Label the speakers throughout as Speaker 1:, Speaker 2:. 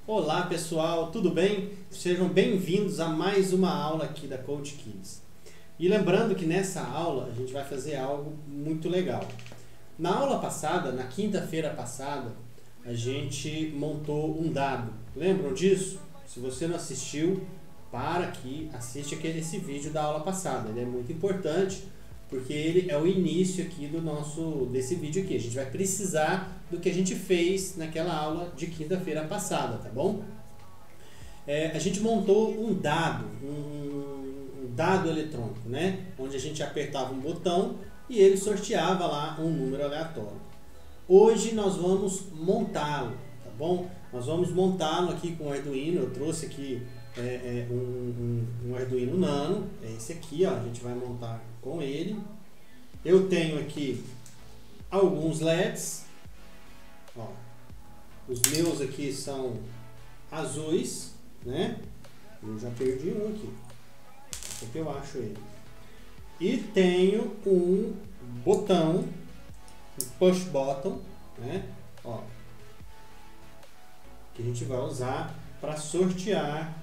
Speaker 1: Olá pessoal, tudo bem? Sejam bem-vindos a mais uma aula aqui da Coach Kids. E lembrando que nessa aula a gente vai fazer algo muito legal. Na aula passada, na quinta-feira passada, a gente montou um dado. Lembram disso? Se você não assistiu, para aqui, assiste esse vídeo da aula passada. Ele é muito importante porque ele é o início aqui desse vídeo aqui. A gente vai precisar do que a gente fez naquela aula de quinta-feira passada, tá bom? A gente montou um dado eletrônico, né? Onde a gente apertava um botão e ele sorteava lá um número aleatório. Hoje nós vamos montá-lo, tá bom? Nós vamos montá-lo aqui com o Arduino. Eu trouxe aqui um Arduino Nano, é esse aqui, ó, a gente vai montar com ele. Eu tenho aqui alguns LEDs, ó, os meus aqui são azuis, né? Eu já perdi um aqui, porque eu acho ele. E tenho um botão, um push button, né? Ó, que a gente vai usar para sortear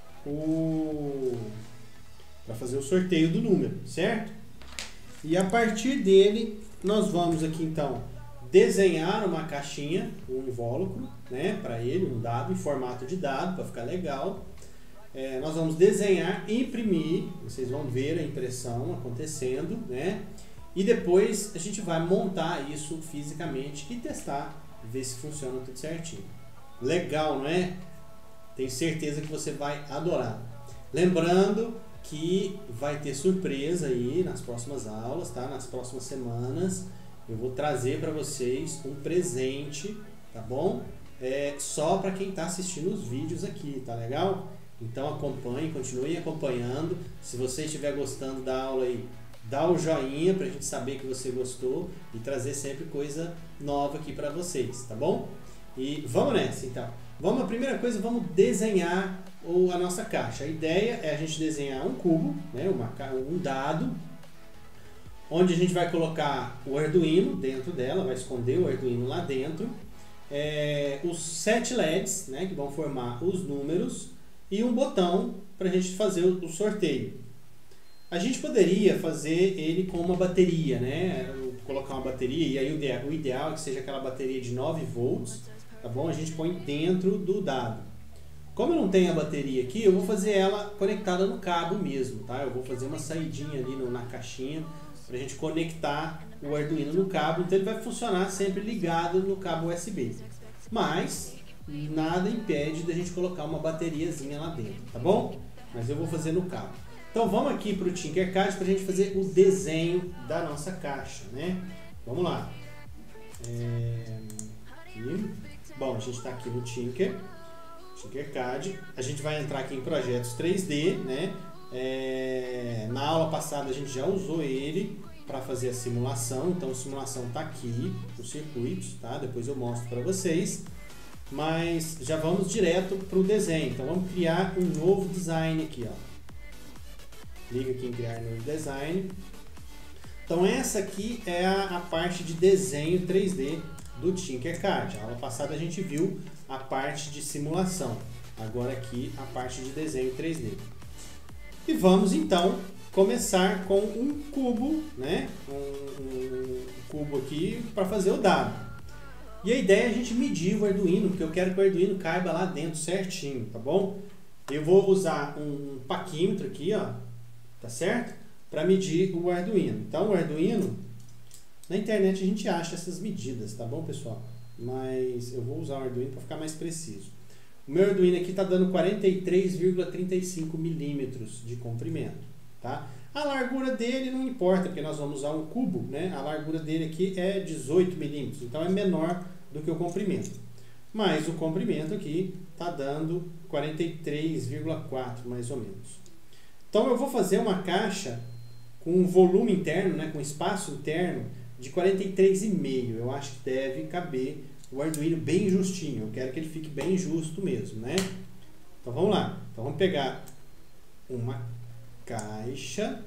Speaker 1: para fazer o sorteio do número, certo? E a partir dele nós vamos aqui então desenhar uma caixinha, um invólucro, né, para ele, um dado em formato de dado para ficar legal. Nós vamos desenhar, imprimir, vocês vão ver a impressão acontecendo, né? E depois a gente vai montar isso fisicamente e testar, ver se funciona tudo certinho. Legal, não é? Tenho certeza que você vai adorar. Lembrando que vai ter surpresa aí nas próximas aulas, tá? Nas próximas semanas eu vou trazer para vocês um presente, tá bom? Só para quem está assistindo os vídeos aqui, tá legal? Então acompanhe, continue acompanhando. Se você estiver gostando da aula aí, dá o joinha para a gente saber que você gostou e trazer sempre coisa nova aqui para vocês, tá bom? E vamos nessa então. A primeira coisa, vamos desenhar a nossa caixa. A ideia é a gente desenhar um cubo, né, um dado, onde a gente vai colocar o Arduino dentro dela, vai esconder o Arduino lá dentro, os 7 LEDs, né, que vão formar os números, e um botão para a gente fazer o sorteio. A gente poderia fazer ele com uma bateria, né, colocar uma bateria, e aí o ideal é que seja aquela bateria de 9 volts, tá bom? A gente põe dentro do dado. Como eu não tenho a bateria aqui, eu vou fazer ela conectada no cabo mesmo, tá? Eu vou fazer uma saidinha ali na caixinha para a gente conectar o Arduino no cabo, então ele vai funcionar sempre ligado no cabo USB. Mas nada impede da gente colocar uma bateriazinha lá dentro, tá bom? Mas eu vou fazer no cabo. Então vamos aqui para o Tinkercad para a gente fazer o desenho da nossa caixa, né? Vamos lá. Aqui. Bom, a gente está aqui no Tinkercad, a gente vai entrar aqui em projetos 3D, né? Na aula passada a gente já usou ele para fazer a simulação, então a simulação está aqui, os circuitos, tá? Depois eu mostro para vocês, mas já vamos direto para o desenho, então vamos criar um novo design aqui, ó. Clica aqui em criar novo design. Então essa aqui é a parte de desenho 3D do Tinkercad. A aula passada a gente viu a parte de simulação, agora aqui a parte de desenho 3D. E vamos então começar com um cubo, né? Um cubo aqui para fazer o dado. E a ideia é a gente medir o Arduino, porque eu quero que o Arduino caiba lá dentro certinho, tá bom? Eu vou usar um paquímetro aqui, ó, tá certo? Para medir o Arduino. Então o Arduino, na internet a gente acha essas medidas, tá bom, pessoal? Mas eu vou usar o Arduino para ficar mais preciso. O meu Arduino aqui está dando 43,35 milímetros de comprimento, tá? A largura dele não importa, porque nós vamos usar um cubo, né? A largura dele aqui é 18 milímetros, então é menor do que o comprimento. Mas o comprimento aqui está dando 43,4 mais ou menos. Então eu vou fazer uma caixa com um volume interno, né? Com espaço interno de 43,5. Eu acho que deve caber o Arduino bem justinho. Eu quero que ele fique bem justo mesmo, né? Então vamos lá. Então vamos pegar uma caixa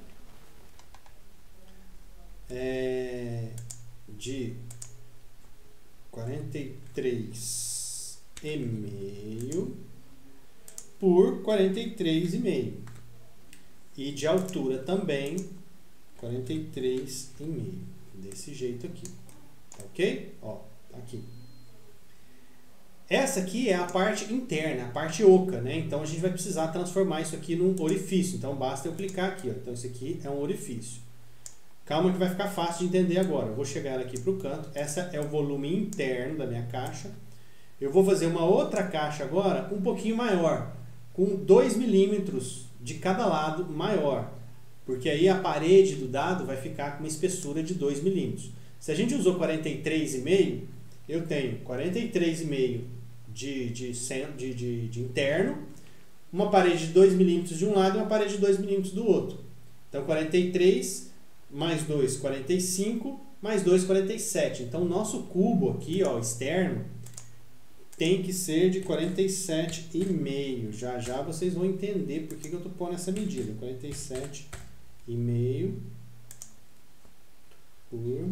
Speaker 1: de 43,5 por 43,5. E de altura também 43,5. Desse jeito aqui. Ok? Ó, aqui. Essa aqui é a parte interna, a parte oca, né? Então a gente vai precisar transformar isso aqui num orifício. Então basta eu clicar aqui, ó. Então esse aqui é um orifício. Calma que vai ficar fácil de entender agora. Eu vou chegar aqui para o canto. Essa é o volume interno da minha caixa. Eu vou fazer uma outra caixa agora um pouquinho maior, com 2 milímetros de cada lado maior. Porque aí a parede do dado vai ficar com uma espessura de 2 milímetros. Se a gente usou 43,5, eu tenho 43,5 de interno, uma parede de 2 milímetros de um lado e uma parede de 2 milímetros do outro. Então 43 mais 2, 45, mais 2, 47. Então o nosso cubo aqui, ó, externo, tem que ser de 47,5. Já já vocês vão entender por que eu estou pondo essa medida. 47,5 por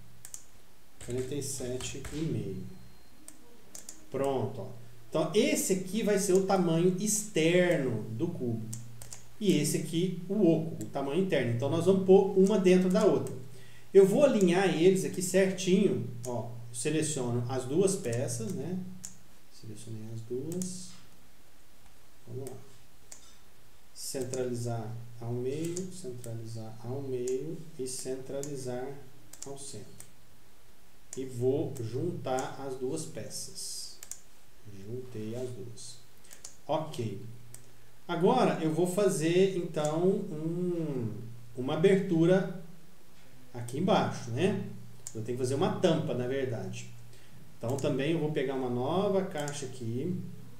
Speaker 1: 47,5. Pronto. Ó. Então esse aqui vai ser o tamanho externo do cubo. E esse aqui o oco, o tamanho interno. Então nós vamos pôr uma dentro da outra. Eu vou alinhar eles aqui certinho. Ó, seleciono as duas peças, né? Selecionei as duas. Vamos lá. Centralizar ao meio e centralizar ao centro. E vou juntar as duas peças. Juntei as duas. Ok. Agora eu vou fazer então uma abertura aqui embaixo, né? Eu tenho que fazer uma tampa, na verdade. Então também eu vou pegar uma nova caixa aqui.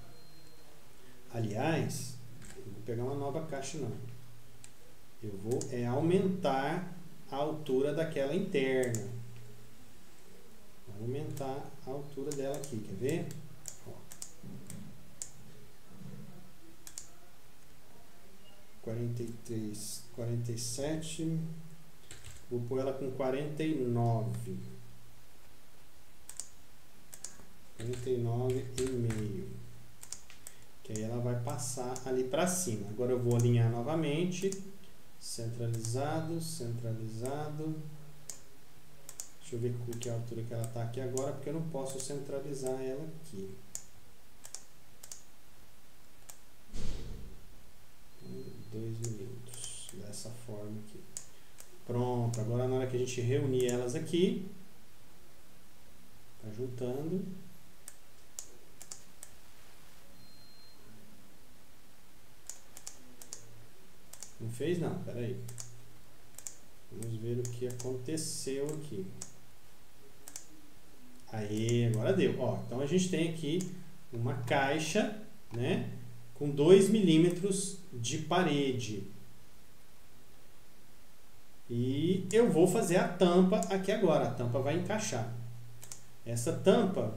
Speaker 1: Aliás, eu vou pegar uma nova caixa não. Eu vou aumentar a altura daquela interna. Vou aumentar a altura dela aqui, quer ver? Ó. 43, 47. Vou pôr ela com 49. 49,5. Que aí ela vai passar ali para cima. Agora eu vou alinhar novamente. Centralizado. Deixa eu ver qual que é a altura que ela está aqui agora, porque eu não posso centralizar ela aqui. 2 milímetros. Dessa forma aqui. Pronto. Agora na hora que a gente reunir elas aqui, tá juntando. Não fez não, peraí. Vamos ver o que aconteceu aqui. Aí, agora deu. Ó, então a gente tem aqui uma caixa, né, com 2 milímetros de parede. E eu vou fazer a tampa aqui agora. A tampa vai encaixar. Essa tampa,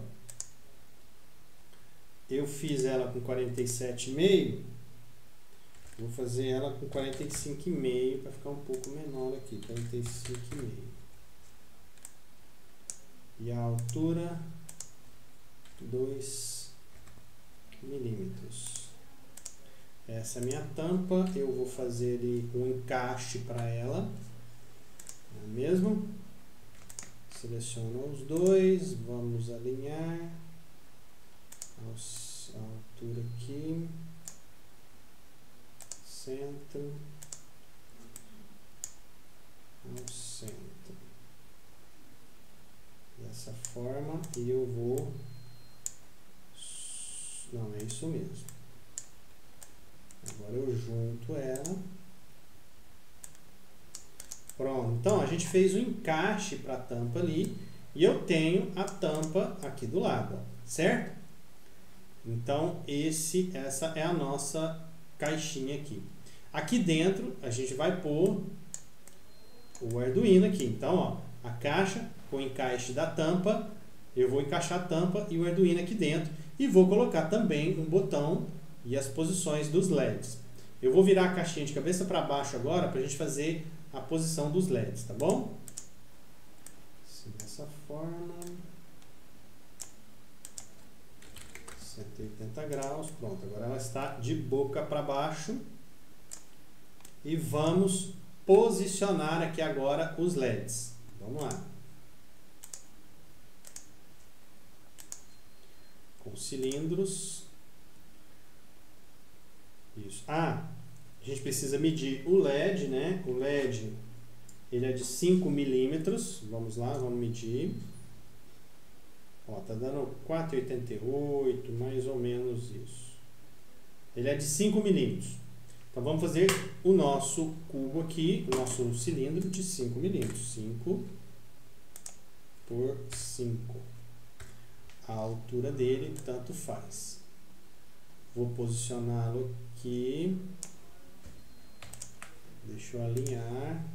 Speaker 1: eu fiz ela com 47,5. Vou fazer ela com 45,5 para ficar um pouco menor aqui. 45,5. E a altura, 2 milímetros. Essa é a minha tampa. Eu vou fazer ali um encaixe para ela. Não é mesmo? Seleciono os dois. Vamos alinhar. A altura aqui. Centro. Ao centro. Dessa forma. E eu vou... Não, é isso mesmo. Agora eu junto ela. Pronto. Então a gente fez o encaixe para a tampa ali. E eu tenho a tampa aqui do lado, ó, certo? Então essa é a nossa caixinha aqui. Aqui dentro a gente vai pôr o Arduino aqui. Então, ó, a caixa com o encaixe da tampa. Eu vou encaixar a tampa e o Arduino aqui dentro. E vou colocar também um botão e as posições dos LEDs. Eu vou virar a caixinha de cabeça para baixo agora para a gente fazer a posição dos LEDs, tá bom? Assim, dessa forma. 180 graus, pronto. Agora ela está de boca para baixo. E vamos posicionar aqui agora os LEDs. Vamos lá. Com cilindros. Isso. Ah, a gente precisa medir o LED, né? O LED, ele é de 5 milímetros. Vamos lá, vamos medir. Ó, tá dando 4,88, mais ou menos isso. Ele é de 5 milímetros. Então vamos fazer o nosso cubo aqui, o nosso cilindro de 5 milímetros. 5 por 5. A altura dele tanto faz. Vou posicioná-lo aqui. Deixa eu alinhar.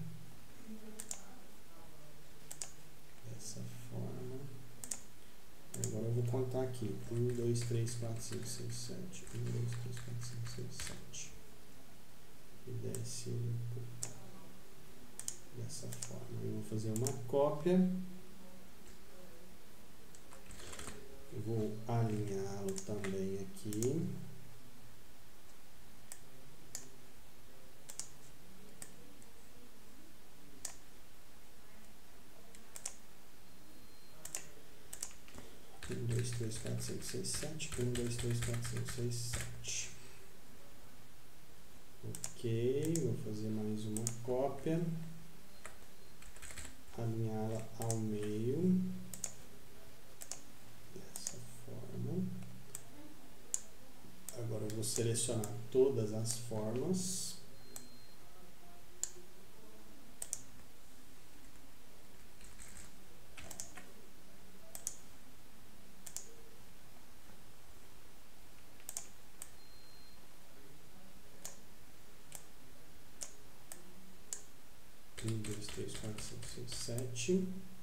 Speaker 1: Dessa forma. Agora eu vou contar aqui. 1, 2, 3, 4, 5, 6, 7. 1, 2, 3, 4, 5, 6, 7. E desce um pouco. Dessa forma. Eu vou fazer uma cópia. Eu vou alinhá-lo também aqui. Um, 2, 3, 4, 5, 6, 7. 1, 2, 3, 4, 5, 6, 7. Ok, vou fazer mais uma cópia. Alinhá-la ao meio. Dessa forma. Agora eu vou selecionar todas as formas. Um, 2, 3, 4, 5, 6, 7.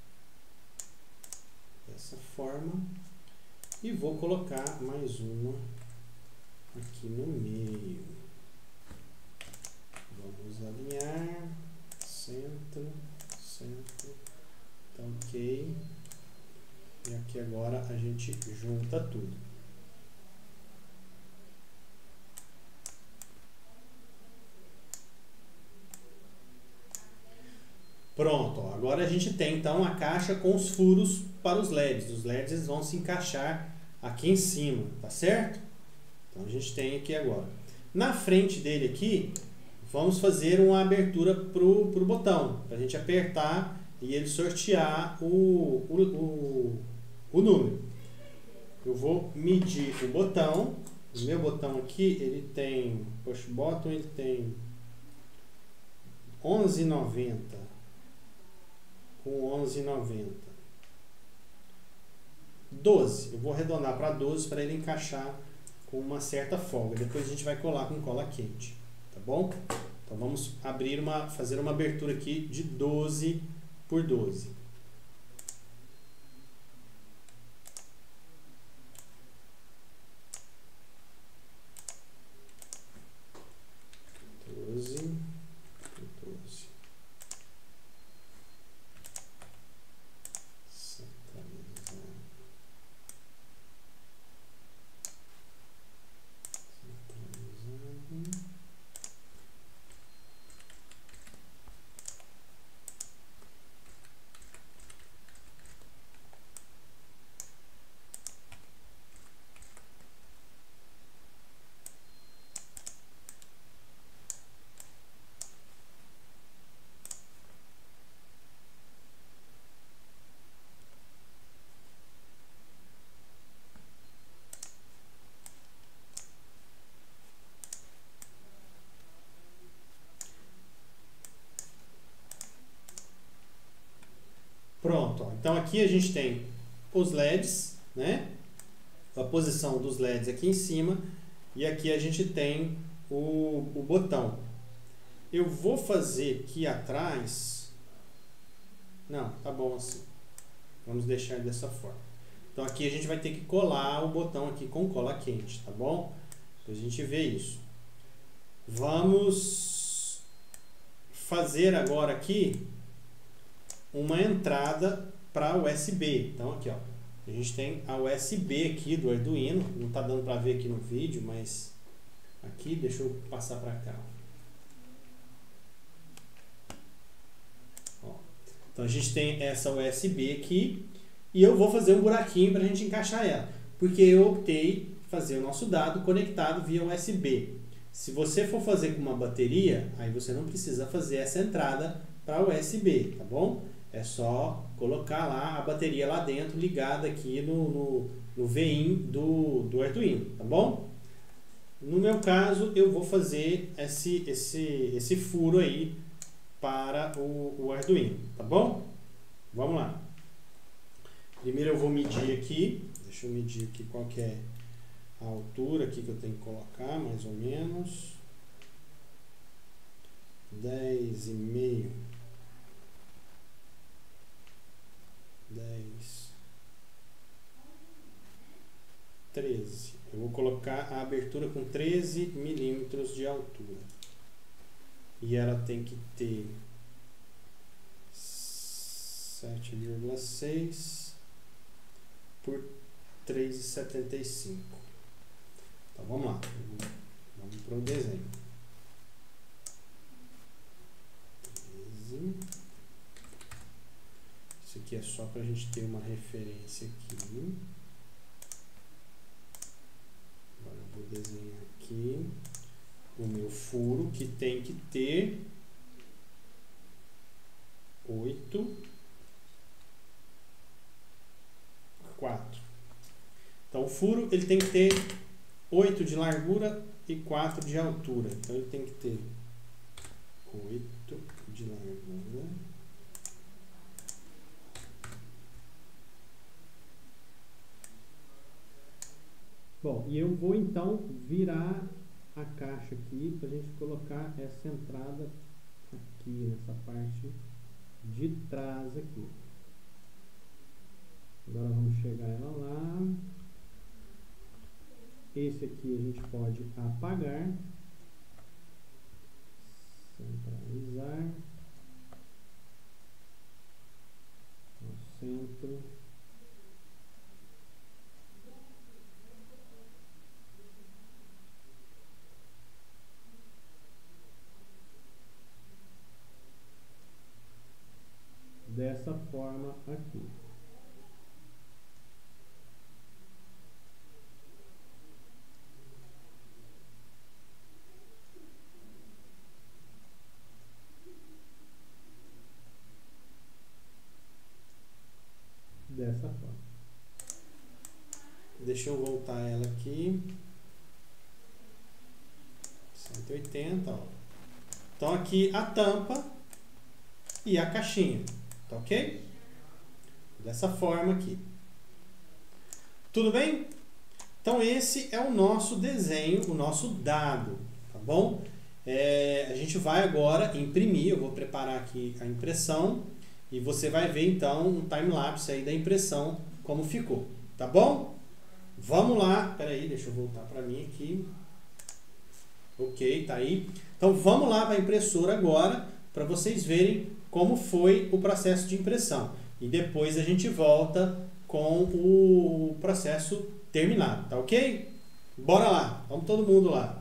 Speaker 1: Dessa forma. E vou colocar mais uma aqui no meio. Vamos alinhar. Centro, centro. Tá ok. E aqui agora a gente junta tudo. Pronto, ó. Agora a gente tem então a caixa com os furos para os LEDs. Os LEDs eles vão se encaixar aqui em cima, tá certo? Então a gente tem aqui agora. Na frente dele aqui, vamos fazer uma abertura pro botão, para a gente apertar e ele sortear o número. Eu vou medir o botão. O meu botão aqui, ele tem, push button, ele tem 11,90. Com 11,90. 12. Eu vou arredondar para 12 para ele encaixar com uma certa folga. Depois a gente vai colar com cola quente, tá bom? Então vamos fazer uma abertura aqui de 12 por 12. 12 por 12. Pronto, ó. Então aqui a gente tem os LEDs, né? A posição dos LEDs aqui em cima e aqui a gente tem o botão. Eu vou fazer aqui atrás. Não, tá bom assim. Vamos deixar dessa forma. Então aqui a gente vai ter que colar o botão aqui com cola quente, tá bom? Depois a gente vê isso. Vamos fazer agora aqui uma entrada para USB. Então aqui, ó, A gente tem a USB aqui do Arduino, não está dando para ver aqui no vídeo, mas aqui, deixa eu passar para cá. Ó. Então a gente tem essa USB aqui e eu vou fazer um buraquinho para a gente encaixar ela, porque eu optei fazer o nosso dado conectado via USB. Se você for fazer com uma bateria, aí você não precisa fazer essa entrada para USB, tá bom? É só colocar lá a bateria lá dentro, ligada aqui no VIN do Arduino, tá bom? No meu caso, eu vou fazer esse furo aí para o Arduino, tá bom? Vamos lá. Primeiro eu vou medir aqui, deixa eu medir aqui qual que é a altura aqui que eu tenho que colocar, mais ou menos. 10,5. 10, 13. Eu vou colocar a abertura com 13 milímetros de altura. E ela tem que ter 7,6 por 3,75. Então vamos lá. Vamos para o desenho. 13. Isso aqui é só para a gente ter uma referência aqui. Agora eu vou desenhar aqui o meu furo, que tem que ter 8, 4. Então o furo ele tem que ter 8 de largura e 4 de altura. Então ele tem que ter 8 de largura. Bom, e eu vou então virar a caixa aqui para a gente colocar essa entrada aqui, nessa parte de trás aqui. Agora vamos chegar ela lá. Esse aqui a gente pode apagar. Centralizar. No centro. Dessa forma aqui. Dessa forma. Deixa eu voltar ela aqui. 180, ó. Então aqui a tampa e a caixinha. Tá ok? Dessa forma aqui. Tudo bem? Então esse é o nosso desenho, o nosso dado, tá bom? A gente vai agora imprimir, eu vou preparar aqui a impressão e você vai ver então um time-lapse aí da impressão como ficou, tá bom? Vamos lá, peraí, deixa eu voltar para mim aqui. Ok, tá aí. Então vamos lá para a impressora agora para vocês verem como foi o processo de impressão. E depois a gente volta com o processo terminado, tá ok? Bora lá, vamos todo mundo lá.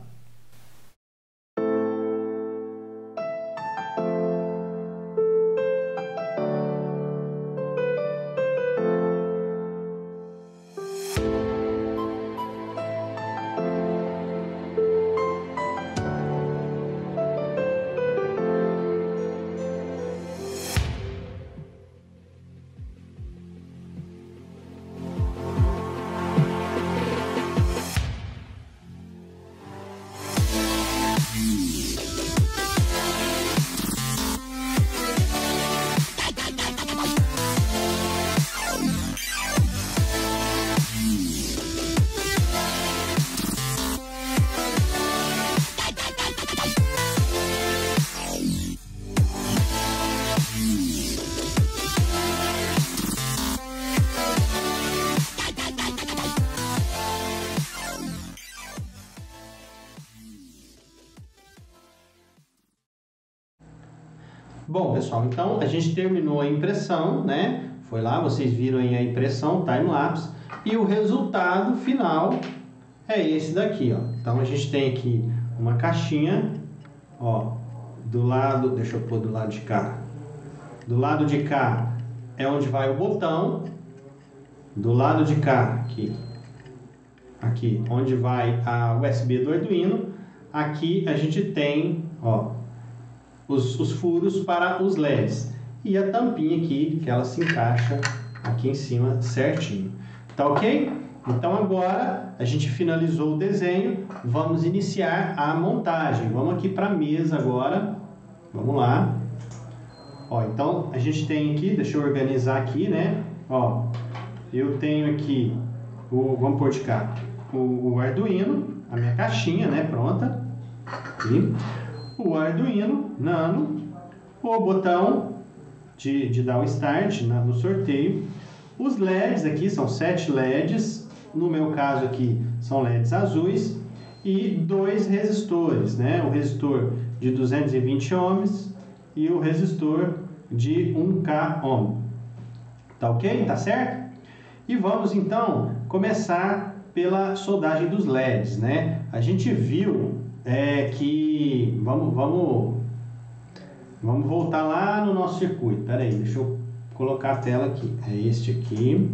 Speaker 1: Bom, pessoal, então a gente terminou a impressão, né? Foi lá, vocês viram aí a impressão, time-lapse, e o resultado final é esse daqui, ó. Então a gente tem aqui uma caixinha, ó, do lado, deixa eu pôr do lado de cá. Do lado de cá é onde vai o botão, do lado de cá, aqui onde vai a USB do Arduino, aqui a gente tem, ó, os furos para os LEDs e a tampinha aqui, que ela se encaixa aqui em cima certinho. Tá ok? Então agora a gente finalizou o desenho, vamos iniciar a montagem. Vamos aqui para a mesa agora, vamos lá. Ó, então a gente tem aqui, deixa eu organizar aqui, né? Ó, eu tenho aqui, vamos pôr de cá, o Arduino, a minha caixinha, né, pronta. Aqui. O Arduino Nano, o botão de dar o start no sorteio. Os LEDs aqui são 7 LEDs, no meu caso aqui são LEDs azuis, e 2 resistores, né? O resistor de 220 ohms e o resistor de 1K ohm. Tá ok? Tá certo? E vamos então começar pela soldagem dos LEDs, né? A gente viu que... Vamos voltar lá no nosso circuito. Espera aí, deixa eu colocar a tela aqui. É este aqui.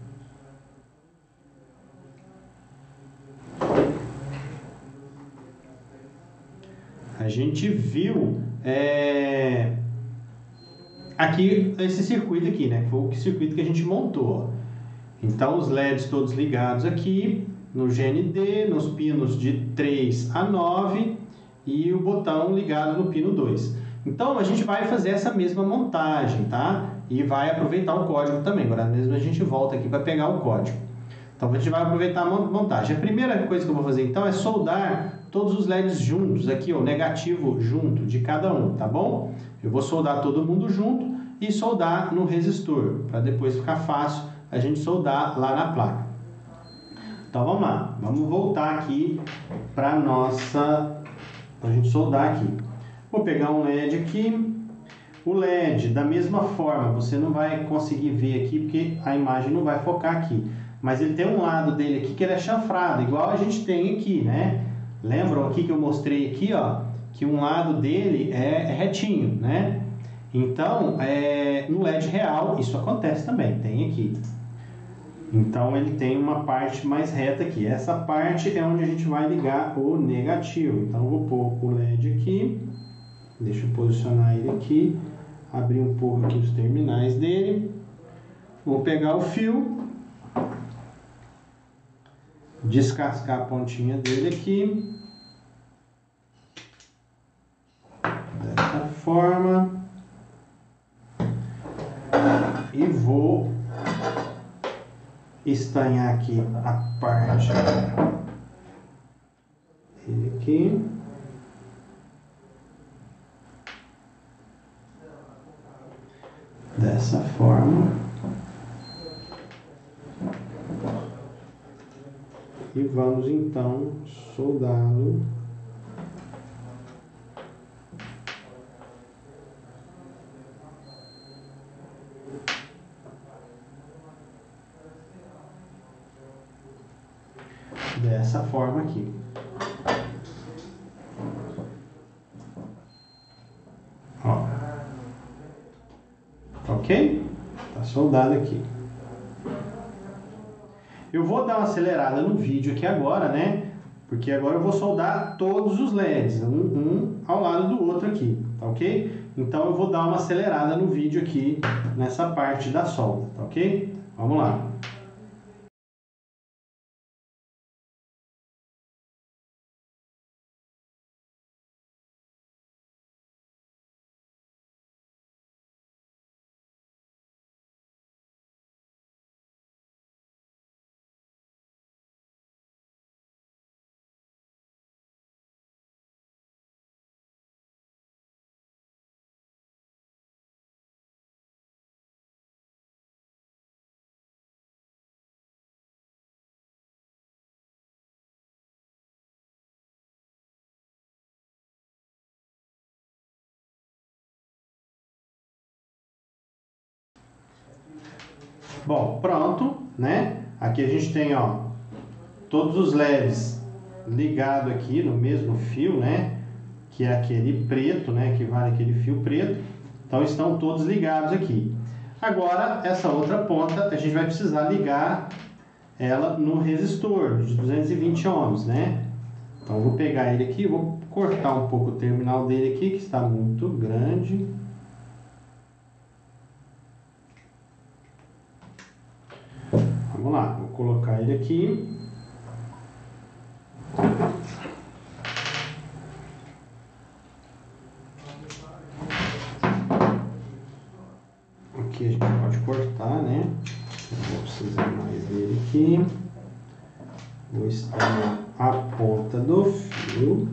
Speaker 1: A gente viu aqui esse circuito aqui, né? Foi o circuito que a gente montou. Então os LEDs todos ligados aqui no GND, nos pinos de 3 a 9 e o botão ligado no pino 2. Então a gente vai fazer essa mesma montagem, tá? E vai aproveitar o código também. Agora mesmo a gente volta aqui para pegar o código. Então a gente vai aproveitar a montagem. A primeira coisa que eu vou fazer então é soldar todos os LEDs juntos, aqui ó, o negativo junto de cada um, tá bom? Eu vou soldar todo mundo junto e soldar no resistor, para depois ficar fácil a gente soldar lá na placa. Então vamos lá, vamos voltar aqui para a gente soldar aqui. Vou pegar um LED aqui. O LED, da mesma forma, você não vai conseguir ver aqui porque a imagem não vai focar aqui. Mas ele tem um lado dele aqui que ele é chanfrado, igual a gente tem aqui, né? Lembram aqui que eu mostrei aqui, ó, que um lado dele é retinho, né? Então, no LED real, isso acontece também, tem aqui. Então, ele tem uma parte mais reta aqui. Essa parte é onde a gente vai ligar o negativo. Então, eu vou pôr o LED aqui. Deixa eu posicionar ele aqui. Abrir um pouco aqui os terminais dele. Vou pegar o fio. Descascar a pontinha dele aqui. Dessa forma. E vou estanhar aqui a parte dele aqui. Dessa forma. E vamos então soldá-lo dessa forma aqui. Ó. Ok? Tá soldado aqui. Eu vou dar uma acelerada no vídeo aqui agora, né? Porque agora eu vou soldar todos os LEDs, um ao lado do outro aqui, tá ok? Então eu vou dar uma acelerada no vídeo aqui nessa parte da solda, tá ok? Vamos lá. Bom, pronto, né? Aqui a gente tem, ó, todos os LEDs ligados aqui no mesmo fio, né? Que é aquele preto, né? Que vale aquele fio preto. Então estão todos ligados aqui. Agora, essa outra ponta, a gente vai precisar ligar ela no resistor de 220 ohms, né? Então eu vou pegar ele aqui, vou cortar um pouco o terminal dele aqui, que está muito grande. Vamos lá, vou colocar ele aqui. Aqui a gente pode cortar, né? Eu vou precisar mais dele aqui. Vou estar a ponta do fio.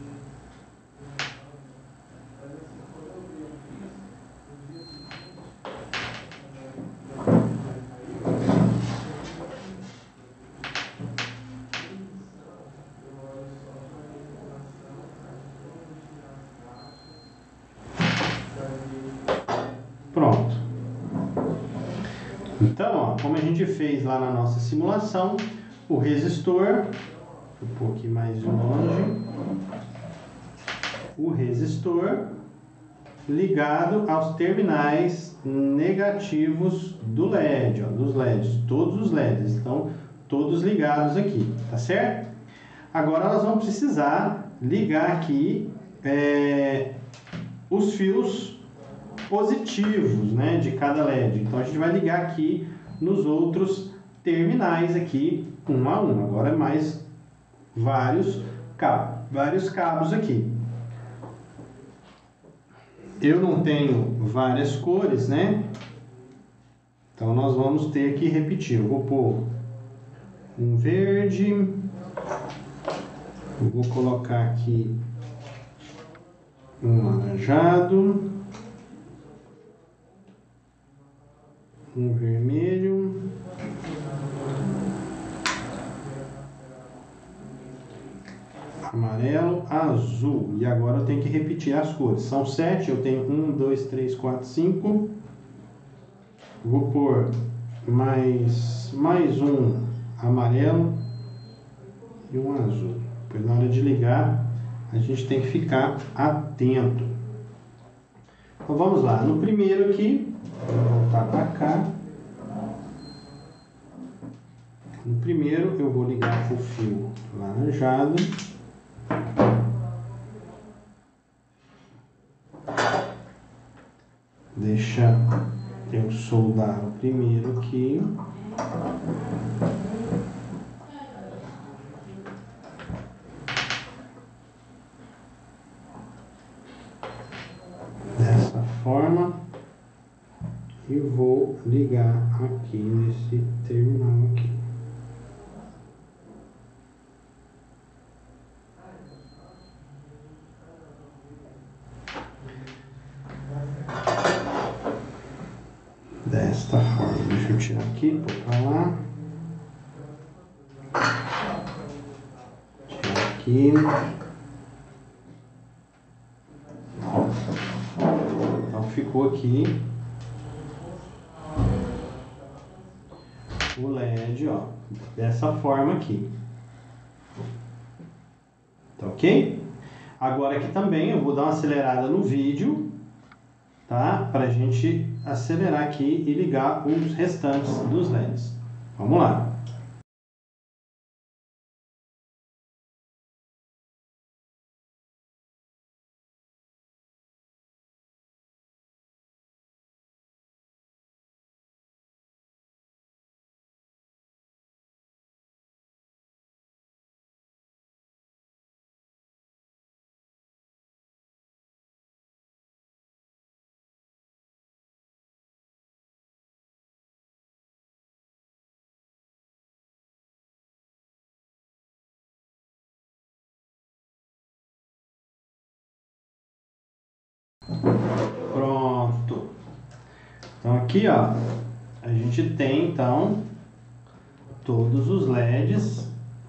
Speaker 1: Pronto. Então, ó, como a gente fez lá na nossa simulação, o resistor, vou pôr aqui mais longe, o resistor ligado aos terminais negativos do LED, ó, dos LEDs, todos os LEDs estão todos ligados aqui, tá certo? Agora nós vamos precisar ligar aqui os fios positivos, né, de cada LED. Então a gente vai ligar aqui nos outros terminais aqui, um a um. Agora é mais vários cabos aqui. Eu não tenho várias cores, né? Então nós vamos ter que repetir. Eu vou pôr um verde. Eu vou colocar aqui um alaranjado. Um vermelho. Amarelo, azul. E agora eu tenho que repetir as cores. São 7, eu tenho 1, 2, 3, 4, 5. Vou pôr mais um amarelo e um azul. Depois, na hora de ligar, a gente tem que ficar atento. Então vamos lá. No primeiro aqui, vou voltar para cá. No primeiro eu vou ligar o fio laranjado. Deixa eu soldar o primeiro aqui. Dessa forma. E vou ligar aqui nesse terminal aqui. Desta forma. Deixa eu tirar aqui, pôr pra lá. Tirar aqui. Então ficou aqui o LED, ó, dessa forma aqui. Tá ok? Agora aqui também eu vou dar uma acelerada no vídeo, tá? Pra gente acelerar aqui e ligar os restantes dos LEDs. Vamos lá. Pronto. Então aqui, ó, a gente tem então todos os LEDs.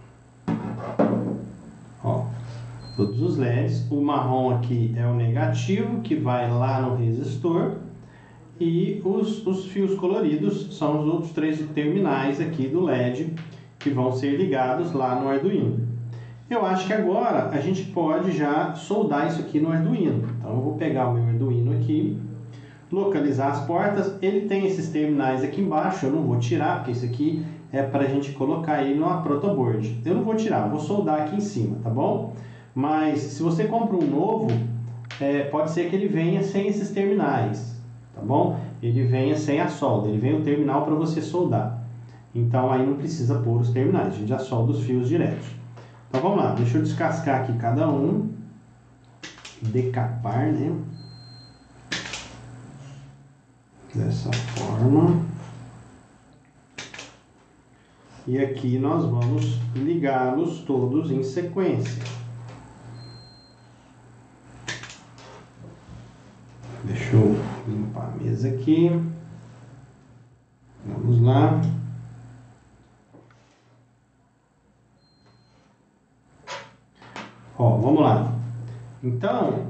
Speaker 1: Ó, todos os LEDs. O marrom aqui é o negativo que vai lá no resistor E os fios coloridos são os outros 3 terminais aqui do LED que vão ser ligados lá no Arduino. Eu acho que agora a gente pode já soldar isso aqui no Arduino. Então eu vou pegar o meu Arduino aqui, localizar as portas. Ele tem esses terminais aqui embaixo, eu não vou tirar, porque isso aqui é para a gente colocar ele numa protoboard. Eu não vou tirar, vou soldar aqui em cima, tá bom? Mas se você compra um novo, pode ser que ele venha sem esses terminais, tá bom? Ele venha sem a solda, ele vem o terminal para você soldar. Então aí não precisa pôr os terminais, a gente já solda os fios diretos. Então vamos lá, deixa eu descascar aqui cada um, decapar, né? Dessa forma. E aqui nós vamos ligá-los todos em sequência. Deixa eu limpar a mesa aqui. Vamos lá. Ó, vamos lá. Então,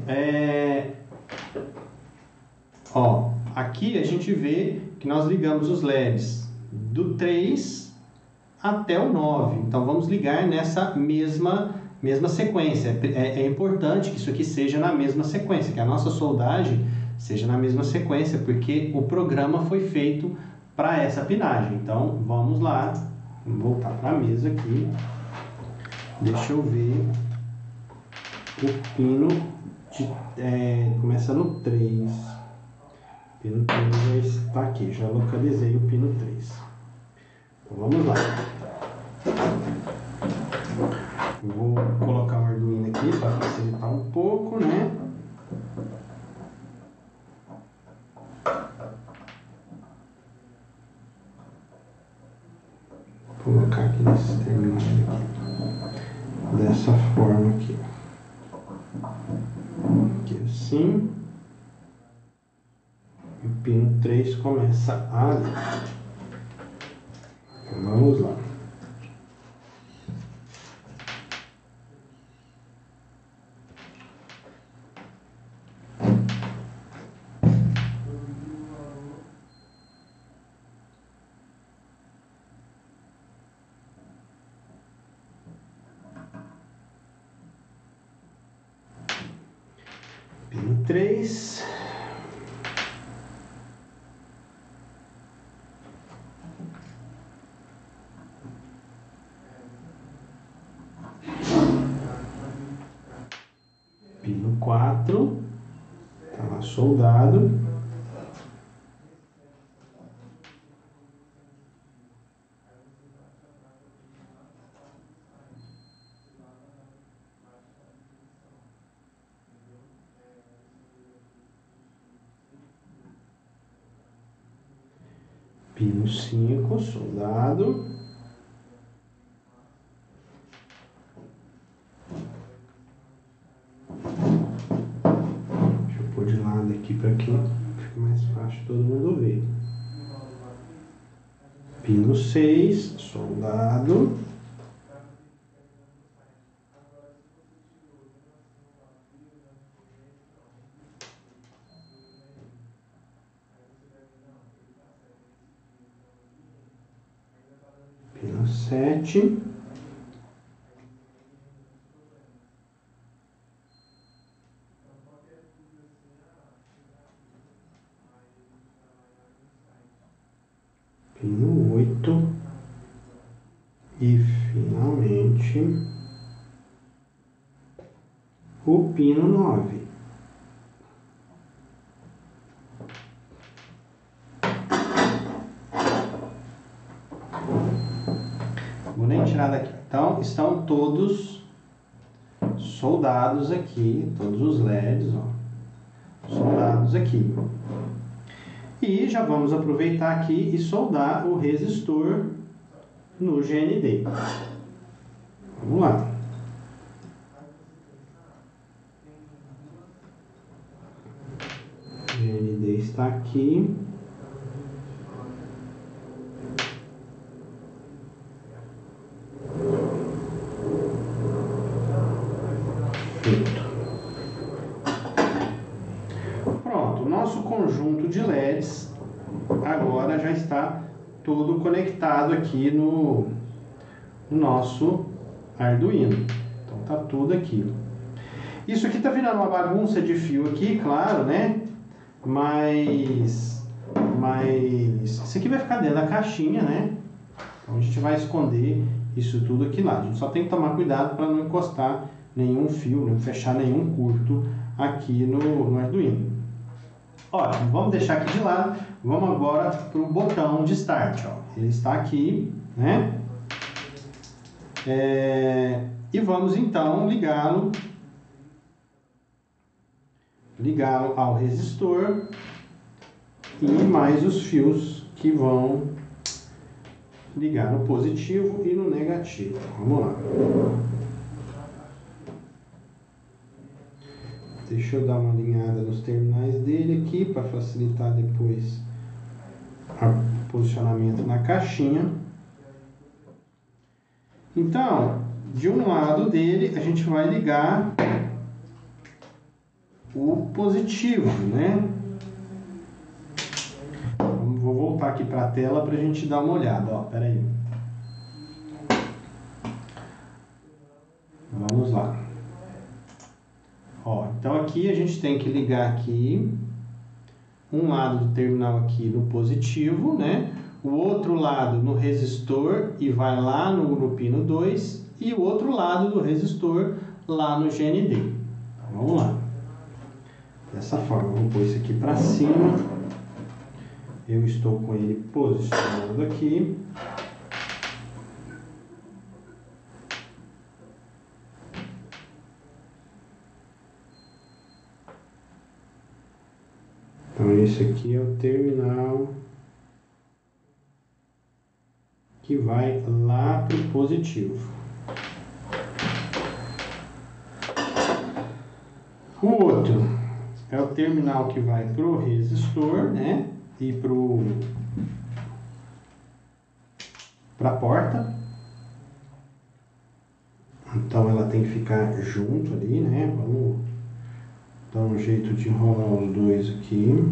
Speaker 1: aqui a gente vê que nós ligamos os LEDs do 3 até o 9. Então, vamos ligar nessa mesma sequência. É importante que isso aqui seja na mesma sequência, que a nossa soldagem seja na mesma sequência, porque o programa foi feito para essa pinagem. Então, vamos lá. Vamos voltar para a mesa aqui. Deixa eu ver. O pino começa no 3. O pino 3 já está aqui, já localizei o pino 3. Então vamos lá. Vou colocar o Arduino aqui para facilitar um pouco, né? Vou colocar aqui nesse terminal aqui. Dessa forma aqui. Aqui assim. E o pino 3 começa ali. Então, vamos lá. Pino 3. Pino 4. Tá lá soldado. Pino 5, soldado. Deixa eu pôr de lado aqui para que fique mais fácil todo mundo ver. Pino 6, soldado. Pino 7. Pino 8. E finalmente o pino 9. Vou nem tirar daqui. Então, estão todos soldados aqui, todos os LEDs, ó, soldados aqui. E já vamos aproveitar aqui e soldar o resistor no GND. Vamos lá. O GND está aqui. Pronto, o nosso conjunto de LEDs agora já está todo conectado aqui no nosso Arduino. Então tá tudo aqui. Isso aqui tá virando uma bagunça de fio aqui, claro, né? Mas isso aqui vai ficar dentro da caixinha, né? Então a gente vai esconder isso tudo aqui lá. A gente só tem que tomar cuidado para não encostar nenhum fio, não fechar nenhum curto aqui no Arduino. Ótimo, vamos deixar aqui de lado. Vamos agora para o botão de Start. Ó. Ele está aqui, né? E vamos então ligá-lo ao resistor e mais os fios que vão ligar no positivo e no negativo. Vamos lá. Deixa eu dar uma alinhada nos terminais dele aqui para facilitar depois o posicionamento na caixinha. Então, de um lado dele a gente vai ligar o positivo, né? Vou voltar aqui para a tela para a gente dar uma olhada. Ó, pera aí. Vamos lá. Ó, então aqui a gente tem que ligar aqui um lado do terminal aqui no positivo, né? O outro lado no resistor e vai lá no pino 2 e o outro lado do resistor lá no GND. Então, vamos lá. Dessa forma, vou pôr isso aqui para cima. Eu estou com ele posicionado aqui. Então esse aqui é o terminal que vai lá para o positivo. O outro é o terminal que vai para o resistor, né? E para a porta. Então ela tem que ficar junto ali, né? Vamos dar um jeito de enrolar os dois aqui.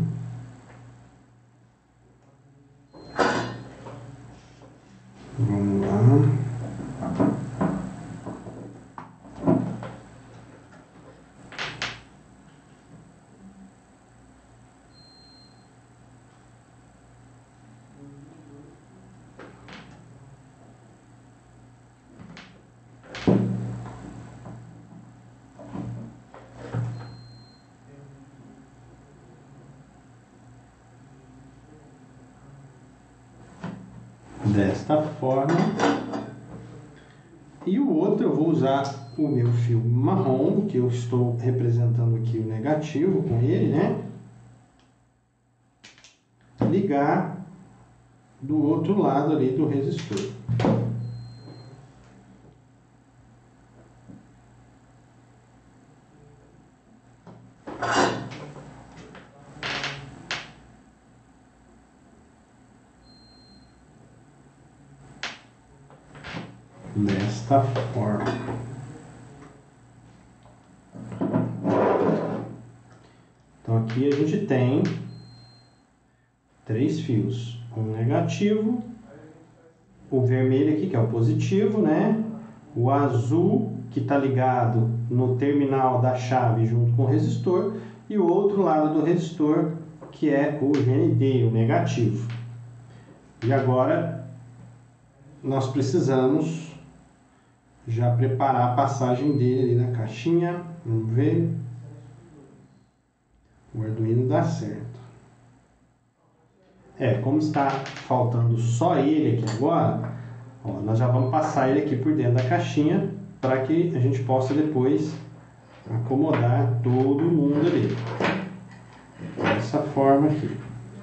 Speaker 1: Vamos lá. Desta forma. E o outro eu vou usar o meu fio marrom, que eu estou representando aqui o negativo com ele, né? Ligar do outro lado ali do resistor. Desta forma. Então aqui a gente tem 3 fios, um negativo, o vermelho aqui que é o positivo, né? O azul que está ligado no terminal da chave junto com o resistor e o outro lado do resistor que é o GND, o negativo. E agora nós precisamos já preparar a passagem dele ali na caixinha. Vamos ver. O Arduino dá certo. Como está faltando só ele aqui agora, ó, nós já vamos passar ele aqui por dentro da caixinha para que a gente possa depois acomodar todo mundo ali. Dessa forma aqui.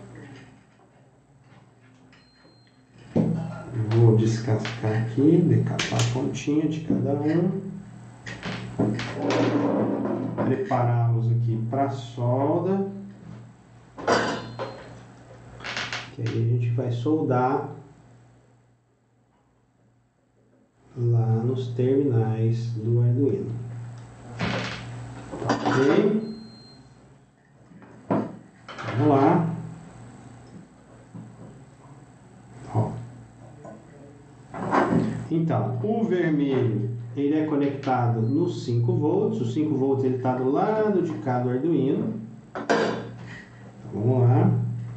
Speaker 1: Vou descascar aqui, decapar a pontinha de cada um. Prepará-los aqui para solda. Que aí a gente vai soldar lá nos terminais do Arduino. Ok? Vamos lá. Então, o vermelho, ele é conectado nos 5 volts. Os 5 volts ele está do lado de cá do Arduino. Vamos lá.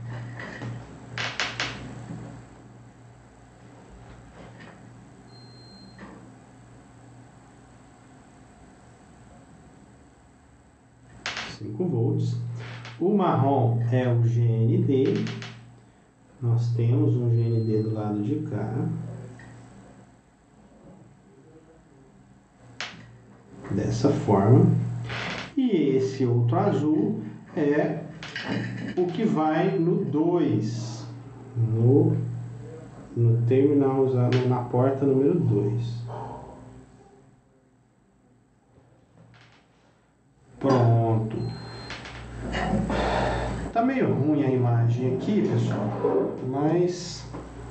Speaker 1: Volts. O marrom é o GND. Nós temos um GND do lado de cá. Dessa forma. E esse outro azul é o que vai no 2. No terminal, na porta número 2. Pronto. Tá meio ruim a imagem aqui, pessoal, mas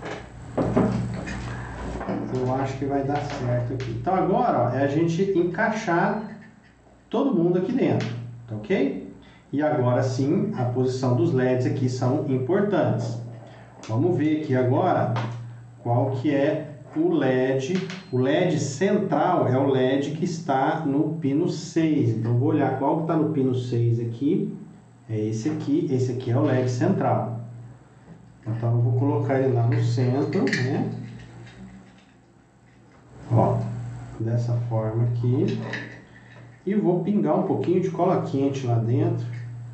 Speaker 1: eu acho que vai dar certo aqui. Então agora, ó, é a gente encaixar todo mundo aqui dentro, tá ok? E agora sim, a posição dos LEDs aqui são importantes. Vamos ver aqui agora qual que é o LED. O LED central é o LED que está no pino 6. Então vou olhar qual que está no pino 6 aqui. É esse aqui é o LED central. Então eu vou colocar ele lá no centro, né? Ó, dessa forma aqui. E vou pingar um pouquinho de cola quente lá dentro.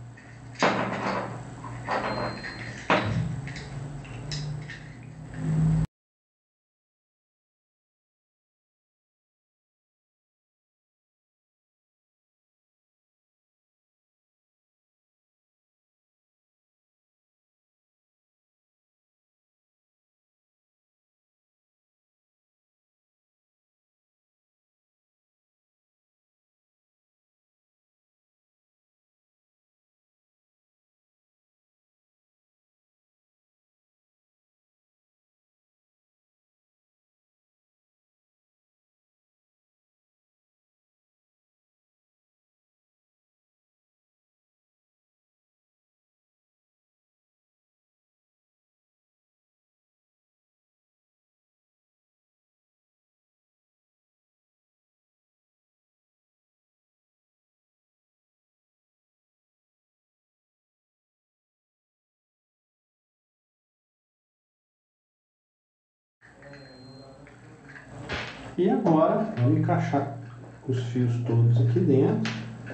Speaker 1: E agora, vamos encaixar os fios todos aqui dentro.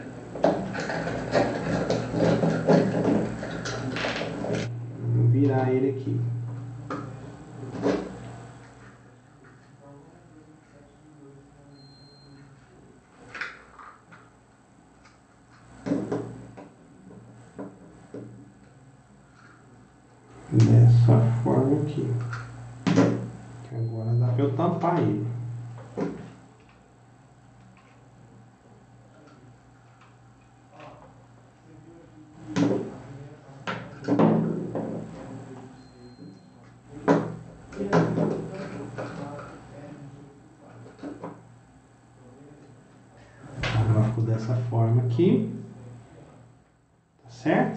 Speaker 1: Vamos virar ele aqui. Dessa forma aqui. Que agora dá para eu tampar ele. Agora ficou dessa forma aqui. Tá certo?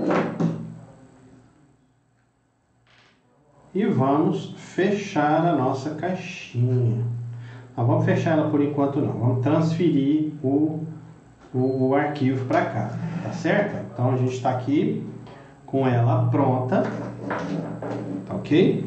Speaker 1: E vamos fechar a nossa caixinha. Não vamos fechar ela por enquanto não. Vamos transferir o arquivo para cá. Tá certo? Então a gente está aqui com ela pronta. Tá ok?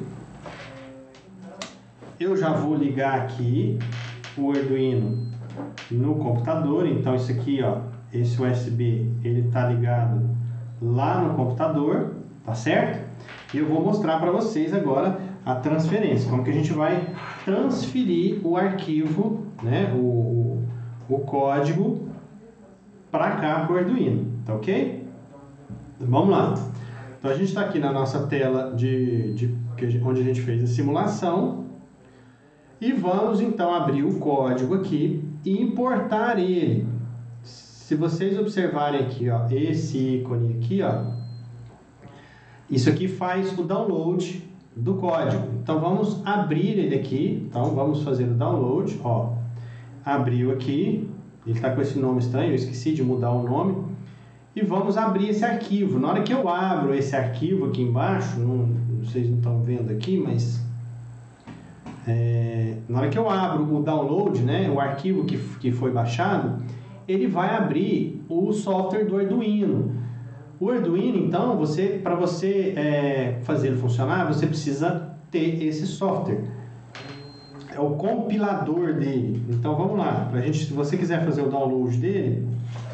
Speaker 1: Eu já vou ligar aqui o Arduino no computador. Então isso aqui, ó, esse USB, ele tá ligado lá no computador, tá certo? E eu vou mostrar para vocês agora a transferência, como que a gente vai transferir o arquivo, né, o código para cá para o Arduino, tá ok? Vamos lá. Então a gente está aqui na nossa tela onde a gente fez a simulação e vamos então abrir o código aqui e importar ele. Se vocês observarem aqui, ó, esse ícone aqui, ó, isso aqui faz o download do código. Então vamos abrir ele aqui. Então vamos fazer o download. Ó, abriu aqui. Ele está com esse nome estranho. Eu esqueci de mudar o nome. E vamos abrir esse arquivo. Na hora que eu abro esse arquivo aqui embaixo, vocês não estão vendo aqui, mas na hora que eu abro o download, né, o arquivo que foi baixado, ele vai abrir o software do Arduino. O Arduino, então, para você fazer ele funcionar, você precisa ter esse software. É o compilador dele. Então vamos lá. Se você quiser fazer o download dele,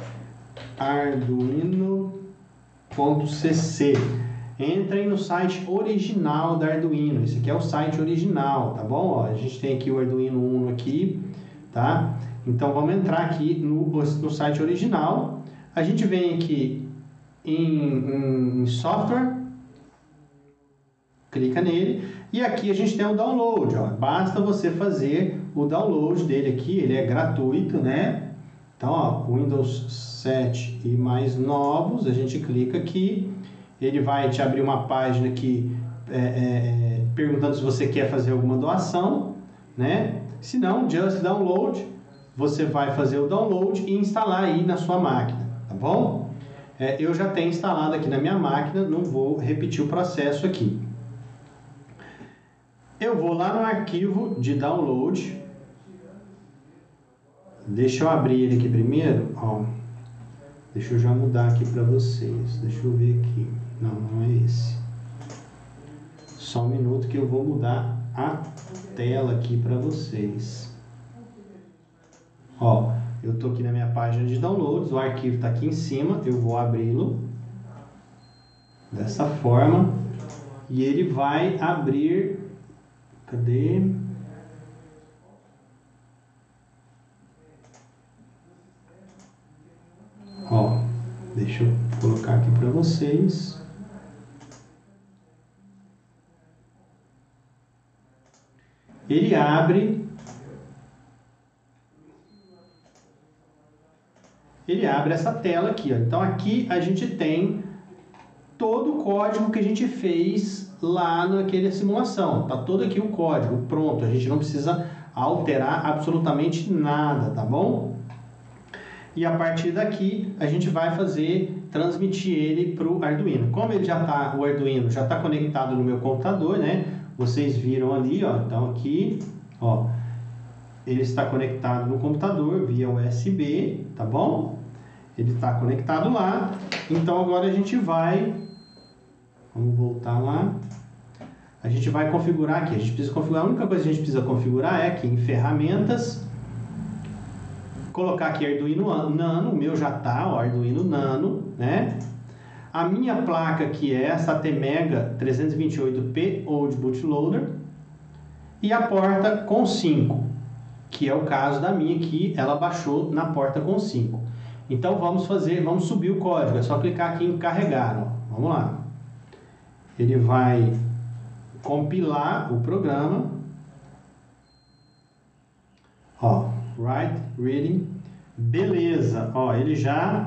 Speaker 1: arduino.cc. Entrem no site original da Arduino. Esse aqui é o site original, tá bom? Ó, a gente tem aqui o Arduino Uno aqui, tá? Então vamos entrar aqui no site original. A gente vem aqui em software, clica nele e aqui a gente tem o download, ó. Basta você fazer o download dele aqui, ele é gratuito, né? Então, ó, Windows 7 e mais novos, a gente clica aqui, ele vai te abrir uma página aqui perguntando se você quer fazer alguma doação, né? Se não, just download, você vai fazer o download e instalar aí na sua máquina, tá bom? Eu já tenho instalado aqui na minha máquina, não vou repetir o processo aqui. Eu vou lá no arquivo de download. Deixa eu abrir ele aqui primeiro. Ó. Deixa eu já mudar aqui para vocês. Deixa eu ver aqui. Não, não é esse. Só um minuto que eu vou mudar a tela aqui para vocês. Ó, eu estou aqui na minha página de downloads. O arquivo está aqui em cima. Eu vou abri-lo dessa forma. E ele vai abrir... Cadê? Ó, deixa eu colocar aqui para vocês. Ele abre essa tela aqui, ó. Então aqui a gente tem todo o código que a gente fez lá naquela simulação. Tá todo aqui o código pronto, a gente não precisa alterar absolutamente nada, tá bom? E a partir daqui a gente vai transmitir ele para o Arduino. Como o Arduino já está conectado no meu computador, né? Vocês viram ali, ó. Então aqui, ó, ele está conectado no computador via USB, tá bom? Ele está conectado lá. Então agora a gente vamos voltar lá. A gente vai configurar aqui. A única coisa que a gente precisa configurar é aqui em ferramentas. Colocar aqui Arduino Nano. O meu já tá, ó, Arduino Nano, né? A minha placa aqui é essa ATmega 328P Old Bootloader. E a porta com 5, que é o caso da minha aqui, ela baixou na porta com 5. Então vamos subir o código. É só clicar aqui em carregar, ó. Vamos lá. Ele vai compilar o programa. Ó, write, reading, beleza. Ó, ele já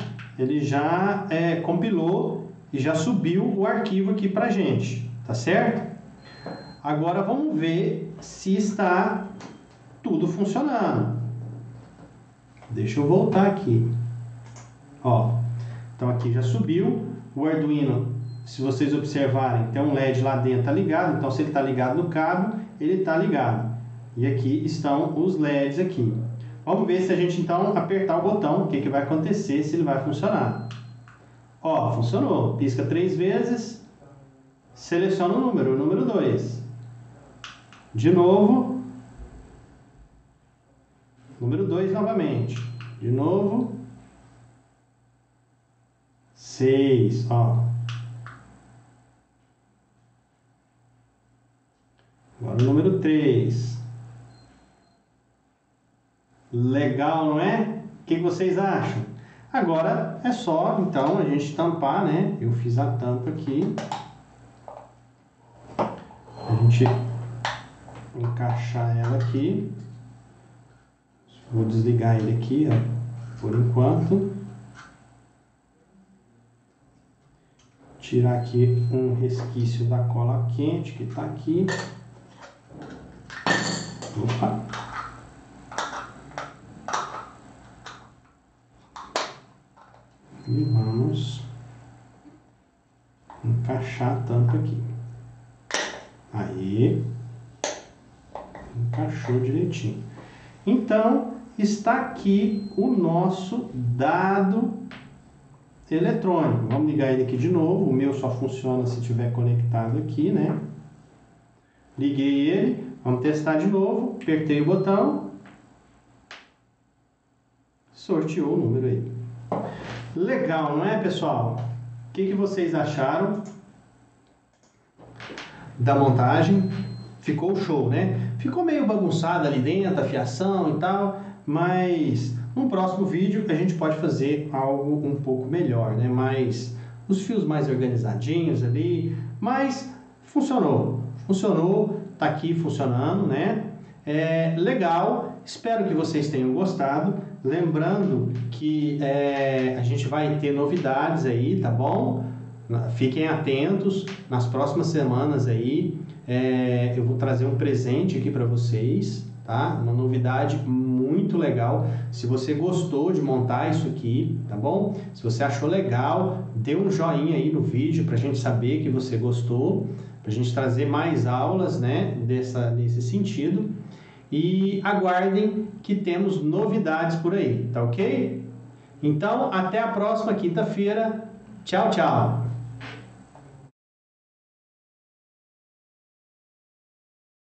Speaker 1: compilou e já subiu o arquivo aqui pra gente, tá certo? Agora vamos ver se está tudo funcionando. Deixa eu voltar aqui. Ó, então aqui já subiu o Arduino. Se vocês observarem, tem um LED lá dentro, tá ligado. Então, se ele está ligado no cabo, ele está ligado. E aqui estão os LEDs aqui. Vamos ver se a gente, então, apertar o botão, o que vai acontecer, se ele vai funcionar. Ó, funcionou. Pisca 3 vezes, seleciona o número 2. De novo. Número 2 novamente. De novo. 6, ó. Agora o número 3. Legal, não é? O que vocês acham? Agora é só, então, a gente tampar, né? Eu fiz a tampa aqui. A gente encaixar ela aqui. Vou desligar ele aqui, ó, por enquanto. Tirar aqui um resquício da cola quente que está aqui. Opa! E vamos encaixar a tampa aqui. Aí. encaixou direitinho. Então, está aqui o nosso dado eletrônico. Vamos ligar ele aqui de novo. O meu só funciona se estiver conectado aqui, né? Liguei ele. Vamos testar de novo. Apertei o botão. Sorteou o número aí. Legal, não é, pessoal? O que vocês acharam da montagem? Ficou show, né? Ficou meio bagunçado ali dentro, a fiação e tal, mas no próximo vídeo a gente pode fazer algo um pouco melhor, né? Mais os fios mais organizadinhos ali, mas funcionou, tá aqui funcionando, né? É legal, espero que vocês tenham gostado. Lembrando que a gente vai ter novidades aí, tá bom? Fiquem atentos, nas próximas semanas aí eu vou trazer um presente aqui para vocês, tá? Uma novidade muito legal. Se você gostou de montar isso aqui, tá bom? Se você achou legal, dê um joinha aí no vídeo pra gente saber que você gostou, pra gente trazer mais aulas, né, nesse sentido. E aguardem que temos novidades por aí, tá ok? Então, até a próxima quinta-feira. Tchau, tchau!